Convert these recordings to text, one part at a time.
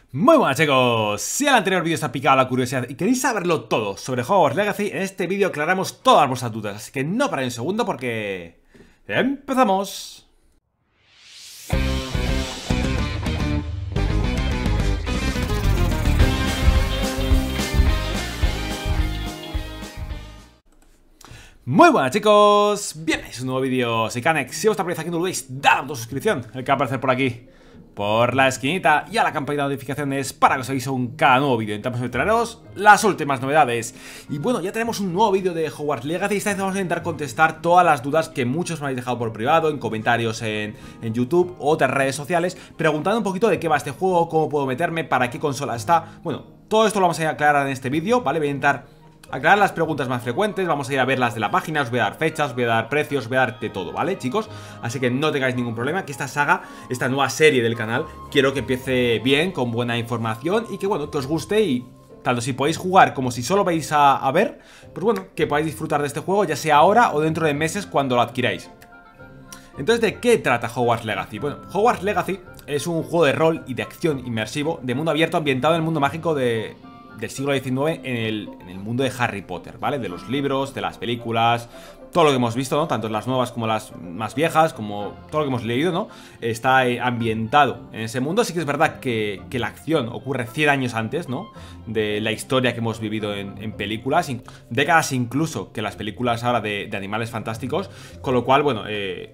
Muy buenas chicos, si el anterior vídeo os ha picado la curiosidad y queréis saberlo todo sobre Hogwarts Legacy, en este vídeo aclaramos todas vuestras dudas, así que no paréis un segundo porque... ¡empezamos! Muy buenas chicos, bienvenidos a un nuevo vídeo, soy Canex. Si os está aquí no olvidéis dar a tu suscripción, el que va a aparecer por aquí, por la esquinita, y a la campanita de notificaciones para que os avise cada nuevo vídeo. Intentamos traeros las últimas novedades. Y bueno, ya tenemos un nuevo vídeo de Hogwarts Legacy y esta vez vamos a intentar contestar todas las dudas que muchos me habéis dejado por privado, en comentarios en YouTube o otras redes sociales, preguntando un poquito de qué va este juego, cómo puedo meterme, para qué consola está. Bueno, todo esto lo vamos a aclarar en este vídeo, ¿vale? Voy a intentar aclarar las preguntas más frecuentes, vamos a ir a ver las de la página, os voy a dar fechas, os voy a dar precios, os voy a dar de todo, ¿vale, chicos? Así que no tengáis ningún problema, que esta saga, esta nueva serie del canal, quiero que empiece bien, con buena información y que, bueno, que os guste y tanto si podéis jugar como si solo vais a ver, pues bueno, que podáis disfrutar de este juego, ya sea ahora o dentro de meses cuando lo adquiráis. Entonces, ¿de qué trata Hogwarts Legacy? Bueno, Hogwarts Legacy es un juego de rol y de acción inmersivo de mundo abierto ambientado en el mundo mágico del siglo XIX en el mundo de Harry Potter, ¿vale? De los libros, de las películas, todo lo que hemos visto, ¿no? Tanto las nuevas como las más viejas, como todo lo que hemos leído, ¿no? Está ambientado en ese mundo. Sí que es verdad que la acción ocurre 100 años antes, ¿no? De la historia que hemos vivido en películas, décadas incluso que las películas ahora de Animales Fantásticos, con lo cual, bueno,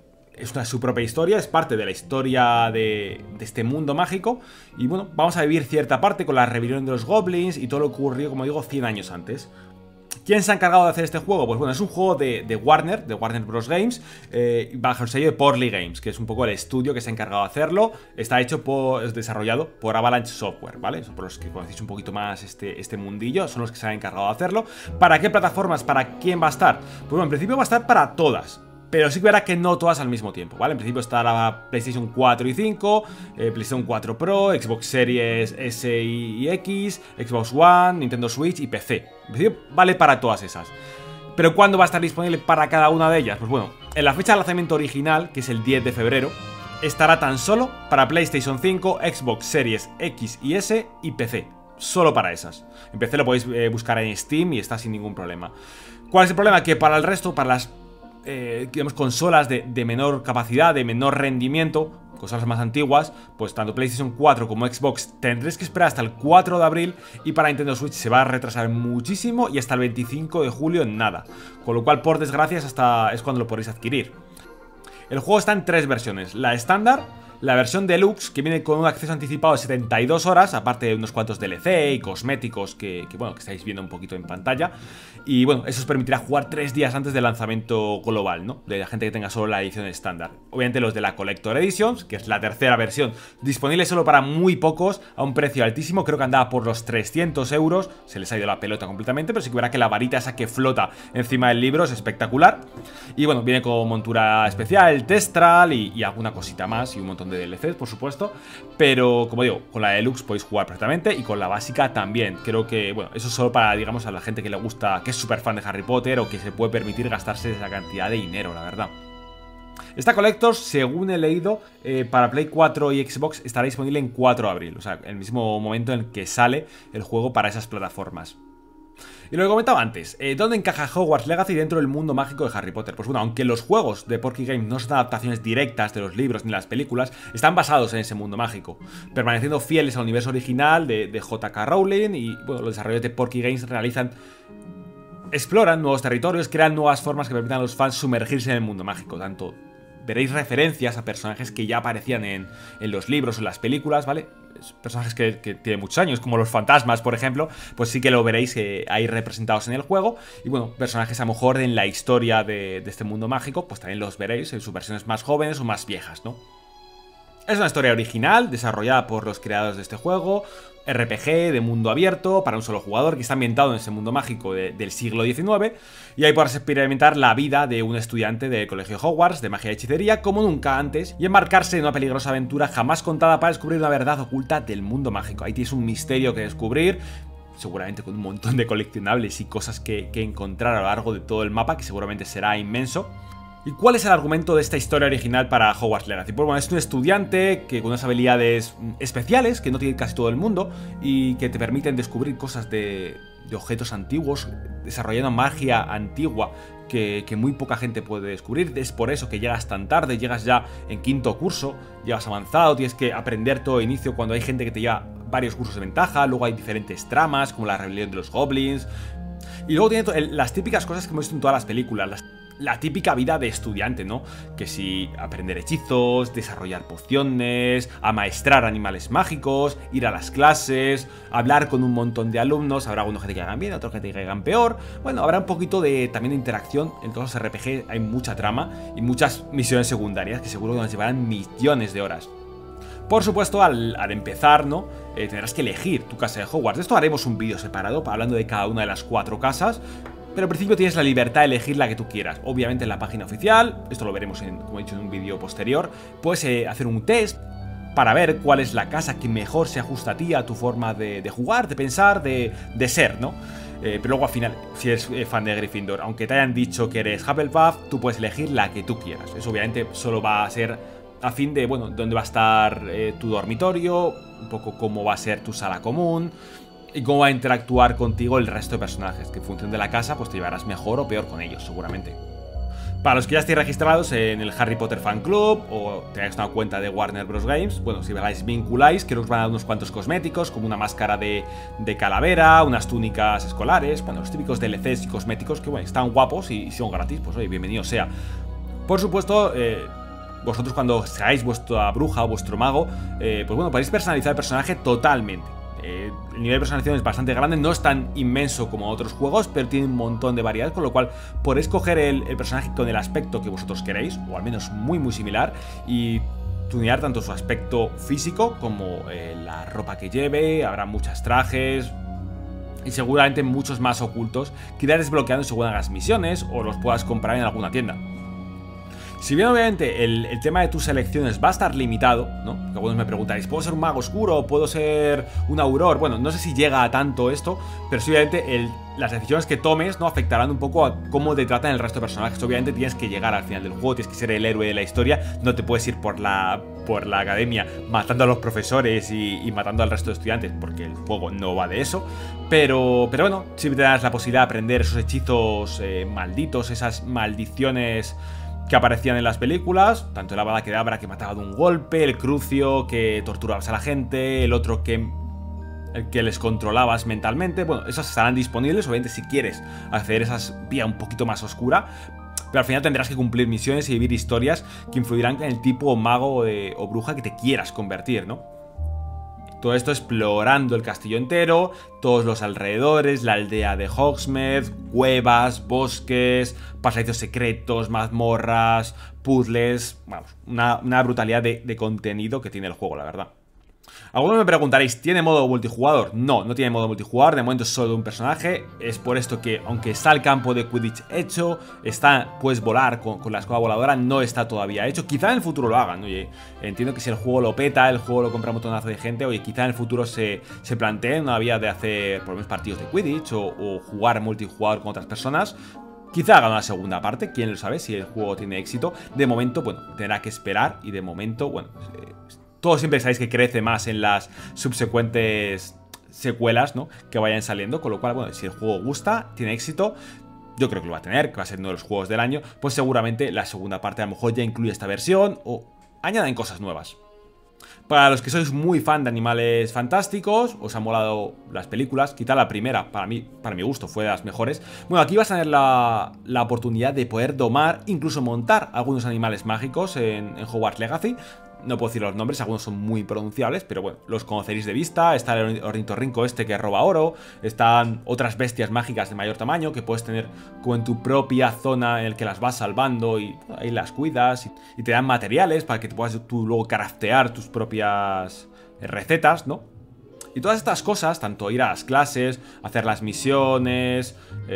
es su propia historia, es parte de la historia de este mundo mágico. Y bueno, vamos a vivir cierta parte con la rebelión de los goblins y todo lo que ocurrió, como digo, 100 años antes. ¿Quién se ha encargado de hacer este juego? Pues bueno, es un juego de Warner Bros. Games, bajo el sello de Portly Games, que es un poco el estudio que se ha encargado de hacerlo. Está hecho es desarrollado por Avalanche Software, ¿vale? Son por los que conocéis un poquito más este mundillo, son los que se han encargado de hacerlo. ¿Para qué plataformas? ¿Para quién va a estar? Pues bueno, en principio va a estar para todas, pero sí que verá que no todas al mismo tiempo, ¿vale? En principio está la PlayStation 4 y 5, PlayStation 4 Pro, Xbox Series S y X, Xbox One, Nintendo Switch y PC. En principio vale para todas esas. ¿Pero cuándo va a estar disponible para cada una de ellas? Pues bueno, en la fecha de lanzamiento original, que es el 10 de febrero, estará tan solo para PlayStation 5, Xbox Series X y S y PC. Solo para esas. En PC lo podéis buscar en Steam y está sin ningún problema. ¿Cuál es el problema? Que para el resto, para las digamos, consolas de menor capacidad, de menor rendimiento, consolas más antiguas, pues tanto PlayStation 4 como Xbox tendréis que esperar hasta el 4 de abril y para Nintendo Switch se va a retrasar muchísimo y hasta el 25 de julio en nada, con lo cual por desgracia hasta es cuando lo podréis adquirir. El juego está en tres versiones: la estándar, la versión deluxe, que viene con un acceso anticipado de 72 horas, aparte de unos cuantos DLC y cosméticos bueno, que estáis viendo un poquito en pantalla. Y bueno, eso os permitirá jugar 3 días antes del lanzamiento global, ¿no? De la gente que tenga solo la edición estándar. Obviamente los de la Collector Editions, que es la tercera versión, disponible solo para muy pocos, a un precio altísimo, creo que andaba por los 300 euros, se les ha ido la pelota completamente, pero sí que verá que la varita esa que flota encima del libro es espectacular. Y bueno, viene con montura especial, Testral y alguna cosita más y un montón de DLCs, por supuesto, pero como digo, con la deluxe podéis jugar perfectamente y con la básica también. Creo que, bueno, eso es solo para, digamos, a la gente que le gusta, que es súper fan de Harry Potter o que se puede permitir gastarse esa cantidad de dinero, la verdad. Esta Collector, según he leído, para Play 4 y Xbox estará disponible en 4 de abril, o sea, el mismo momento en el que sale el juego para esas plataformas. Y lo que comentaba antes, ¿dónde encaja Hogwarts Legacy dentro del mundo mágico de Harry Potter? Pues bueno, aunque los juegos de Porky Games no son adaptaciones directas de los libros ni las películas, están basados en ese mundo mágico, permaneciendo fieles al universo original de J.K. Rowling. Y bueno, los desarrolladores de Porky Games exploran nuevos territorios, crean nuevas formas que permitan a los fans sumergirse en el mundo mágico. Tanto veréis referencias a personajes que ya aparecían en los libros o en las películas, ¿vale? Personajes que tienen muchos años, como los fantasmas, por ejemplo, pues sí que lo veréis ahí representados en el juego. Y bueno, personajes a lo mejor en la historia de este mundo mágico, pues también los veréis en sus versiones más jóvenes o más viejas, ¿no? Es una historia original, desarrollada por los creadores de este juego, RPG de mundo abierto, para un solo jugador, que está ambientado en ese mundo mágico del siglo XIX, y ahí podrás experimentar la vida de un estudiante del colegio Hogwarts de magia y hechicería como nunca antes, y embarcarse en una peligrosa aventura jamás contada para descubrir una verdad oculta del mundo mágico. Ahí tienes un misterio que descubrir, seguramente con un montón de coleccionables y cosas que encontrar a lo largo de todo el mapa, que seguramente será inmenso. ¿Y cuál es el argumento de esta historia original para Hogwarts Legacy? Pues bueno, es un estudiante que con unas habilidades especiales que no tiene casi todo el mundo y que te permiten descubrir cosas de objetos antiguos, desarrollando magia antigua que muy poca gente puede descubrir. Es por eso que llegas tan tarde, llegas ya en quinto curso, llegas avanzado, tienes que aprender todo de inicio cuando hay gente que te lleva varios cursos de ventaja, luego hay diferentes tramas como la rebelión de los goblins. Y luego tiene las típicas cosas que hemos visto en todas las películas, la típica vida de estudiante, ¿no? Que si aprender hechizos, desarrollar pociones, amaestrar animales mágicos, ir a las clases, hablar con un montón de alumnos, habrá algunos que te caigan bien, otros que te caigan peor. Bueno, habrá un poquito también de interacción. En todos los RPG hay mucha trama y muchas misiones secundarias que seguro que nos llevarán millones de horas. Por supuesto, al empezar, ¿no? Tendrás que elegir tu casa de Hogwarts. De esto haremos un vídeo separado hablando de cada una de las 4 casas. Pero al principio tienes la libertad de elegir la que tú quieras. Obviamente en la página oficial, esto lo veremos, como he dicho, en un vídeo posterior. Puedes hacer un test para ver cuál es la casa que mejor se ajusta a ti, a tu forma de jugar, de pensar, de ser, ¿no? Pero luego al final, si eres fan de Gryffindor, aunque te hayan dicho que eres Hufflepuff, tú puedes elegir la que tú quieras. Eso obviamente solo va a ser a fin de, bueno, dónde va a estar tu dormitorio, un poco cómo va a ser tu sala común y cómo va a interactuar contigo el resto de personajes, que en función de la casa pues te llevarás mejor o peor con ellos, seguramente. Para los que ya estéis registrados en el Harry Potter Fan Club o tengáis una cuenta de Warner Bros. Games, bueno, si veis vinculáis, que os van a dar unos cuantos cosméticos, como una máscara de calavera, unas túnicas escolares, bueno, los típicos DLCs y cosméticos que, bueno, están guapos y son gratis, pues oye, bienvenido sea. Por supuesto, vosotros cuando seáis vuestra bruja o vuestro mago, pues bueno, podéis personalizar el personaje totalmente. El nivel de personalización es bastante grande, no es tan inmenso como otros juegos, pero tiene un montón de variedad, con lo cual podéis coger el personaje con el aspecto que vosotros queréis, o al menos muy similar, y tunear tanto su aspecto físico como la ropa que lleve. Habrá muchos trajes y seguramente muchos más ocultos que irás desbloqueando según hagas misiones o los puedas comprar en alguna tienda. Si bien obviamente el tema de tus elecciones va a estar limitado, ¿no? Que algunos me preguntaréis, ¿puedo ser un mago oscuro o puedo ser un auror? Bueno, no sé si llega a tanto esto, pero sí obviamente las decisiones que tomes, ¿no? Afectarán un poco a cómo te tratan el resto de personajes. Obviamente tienes que llegar al final del juego, tienes que ser el héroe de la historia, no te puedes ir por la academia matando a los profesores y matando al resto de estudiantes, porque el juego no va de eso. Pero bueno, sí te das la posibilidad de aprender esos hechizos malditos, esas maldiciones que aparecían en las películas, tanto el Avada Kedavra que mataba de un golpe, el Crucio que torturabas a la gente, el otro el que les controlabas mentalmente. Bueno, esas estarán disponibles, obviamente si quieres acceder a esas vía un poquito más oscura, pero al final tendrás que cumplir misiones y vivir historias que influirán en el tipo mago o bruja que te quieras convertir, ¿no? Todo esto explorando el castillo entero, todos los alrededores, la aldea de Hogsmeade, cuevas, bosques, pasadizos secretos, mazmorras, puzzles. Vamos, una brutalidad de contenido que tiene el juego, la verdad. Algunos me preguntaréis, ¿tiene modo multijugador? No, no tiene modo multijugador, de momento es solo de un personaje. Es por esto que, aunque está el campo de Quidditch hecho, puedes volar con la escoba voladora, no está todavía hecho. Quizá en el futuro lo hagan, oye, entiendo que si el juego lo peta, el juego lo compra un montonazo de gente, oye, quizá en el futuro se plantee una vía de hacer por lo menos partidos de Quidditch o jugar multijugador con otras personas. Quizá hagan una segunda parte, quién lo sabe, si el juego tiene éxito. De momento, bueno, tendrá que esperar y de momento, bueno, todos siempre sabéis que crece más en las subsecuentes secuelas, ¿no? Que vayan saliendo, con lo cual, bueno, si el juego gusta, tiene éxito, yo creo que lo va a tener, que va a ser uno de los juegos del año, pues seguramente la segunda parte a lo mejor ya incluye esta versión o añaden cosas nuevas. Para los que sois muy fan de animales fantásticos, os han molado las películas, quizá la primera, para mi gusto, fue de las mejores. Bueno, aquí vas a tener la oportunidad de poder domar, incluso montar algunos animales mágicos en Hogwarts Legacy. No puedo decir los nombres, algunos son muy pronunciables, pero bueno, los conoceréis de vista. Está el ornitorrinco este que roba oro, están otras bestias mágicas de mayor tamaño que puedes tener como en tu propia zona en la que las vas salvando y ahí las cuidas y te dan materiales para que te puedas tú luego craftear tus propias recetas, ¿no? Y todas estas cosas, tanto ir a las clases, hacer las misiones,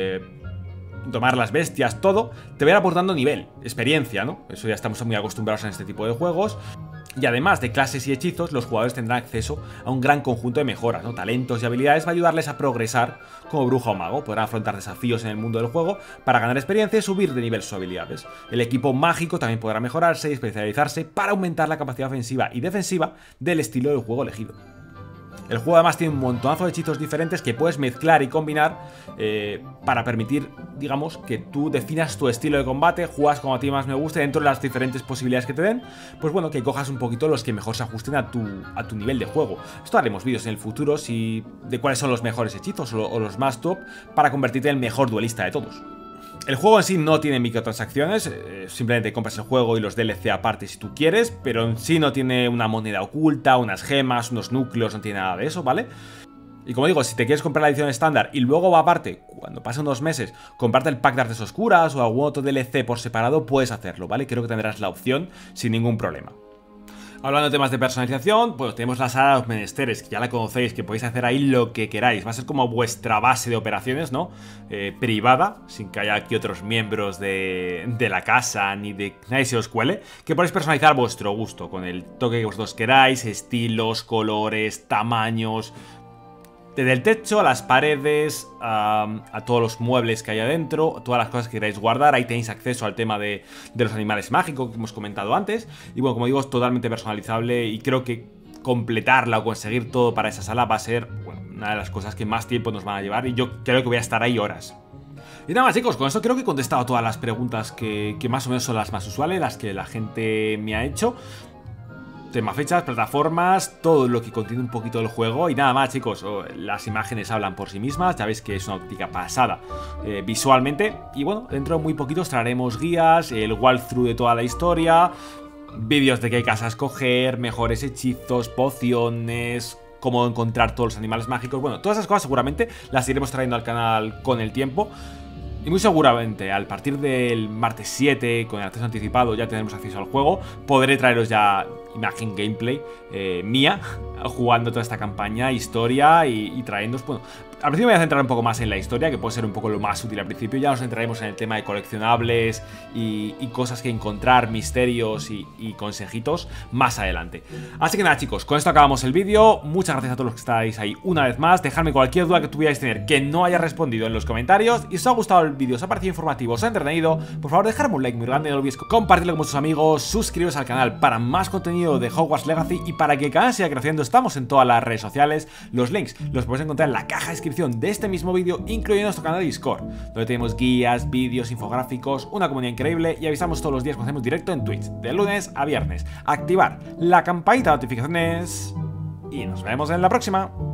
tomar las bestias, todo, te va a ir aportando nivel, experiencia, ¿no? Eso ya estamos muy acostumbrados en este tipo de juegos. Y además de clases y hechizos, los jugadores tendrán acceso a un gran conjunto de mejoras, ¿no? Talentos y habilidades para ayudarles a progresar como bruja o mago. Podrán afrontar desafíos en el mundo del juego para ganar experiencia y subir de nivel sus habilidades. El equipo mágico también podrá mejorarse y especializarse para aumentar la capacidad ofensiva y defensiva del estilo del juego elegido. El juego además tiene un montonazo de hechizos diferentes que puedes mezclar y combinar para permitir, digamos, que tú definas tu estilo de combate, juegas como a ti más me guste dentro de las diferentes posibilidades que te den, pues bueno, que cojas un poquito los que mejor se ajusten a tu nivel de juego. Esto haremos vídeos en el futuro de cuáles son los mejores hechizos o los más top para convertirte en el mejor duelista de todos. El juego en sí no tiene microtransacciones, simplemente compras el juego y los DLC aparte si tú quieres, pero en sí no tiene una moneda oculta, unas gemas, unos núcleos, no tiene nada de eso, ¿vale? Y como digo, si te quieres comprar la edición estándar y luego aparte, cuando pasen unos meses, comprarte el pack de artes oscuras o algún otro DLC por separado, puedes hacerlo, ¿vale? Creo que tendrás la opción sin ningún problema. Hablando de temas de personalización, pues tenemos la sala de los menesteres, que ya la conocéis, que podéis hacer ahí lo que queráis. Va a ser como vuestra base de operaciones, ¿no? Privada, sin que haya aquí otros miembros de la casa, ni de nadie se os cuele. Que podéis personalizar a vuestro gusto, con el toque que vosotros queráis, estilos, colores, tamaños. Desde el techo a las paredes, a todos los muebles que hay adentro, todas las cosas que queráis guardar. Ahí tenéis acceso al tema de los animales mágicos que hemos comentado antes. Y bueno, como digo, es totalmente personalizable y creo que completarla o conseguir todo para esa sala va a ser, bueno, una de las cosas que más tiempo nos van a llevar y yo creo que voy a estar ahí horas. Y nada más, chicos, con esto creo que he contestado todas las preguntas que más o menos son las más usuales, las que la gente me ha hecho. Tema fechas, plataformas, todo lo que contiene un poquito del juego. Y nada más, chicos, las imágenes hablan por sí mismas. Ya veis que es una auténtica pasada visualmente. Y bueno, dentro de muy poquito os traeremos guías, el walkthrough de toda la historia, vídeos de qué casas coger, mejores hechizos, pociones, cómo encontrar todos los animales mágicos. Bueno, todas esas cosas seguramente las iremos trayendo al canal con el tiempo. Y muy seguramente, al partir del martes 7, con el acceso anticipado, ya tenemos acceso al juego. Podré traeros ya imagen gameplay mía, jugando toda esta campaña, historia y trayéndoos, bueno, al principio me voy a centrar un poco más en la historia, que puede ser un poco lo más útil al principio. Ya nos centraremos en el tema de coleccionables y cosas que encontrar, misterios y consejitos más adelante. Así que nada, chicos, con esto acabamos el vídeo. Muchas gracias a todos los que estáis ahí una vez más. Dejadme cualquier duda que tuvierais tener que no haya respondido en los comentarios. Y si os ha gustado el vídeo, os ha parecido informativo, os ha entretenido, por favor dejadme un like muy grande, no olvidéis compartirlo con vuestros amigos, suscribiros al canal para más contenido de Hogwarts Legacy y para que el canal siga creciendo. Estamos en todas las redes sociales. Los links los podéis encontrar en la caja de descripción de este mismo vídeo, incluyendo nuestro canal de Discord, donde tenemos guías, vídeos, infográficos, una comunidad increíble y avisamos todos los días cuando hacemos directo en Twitch, de lunes a viernes. Activar la campanita de notificaciones y nos vemos en la próxima.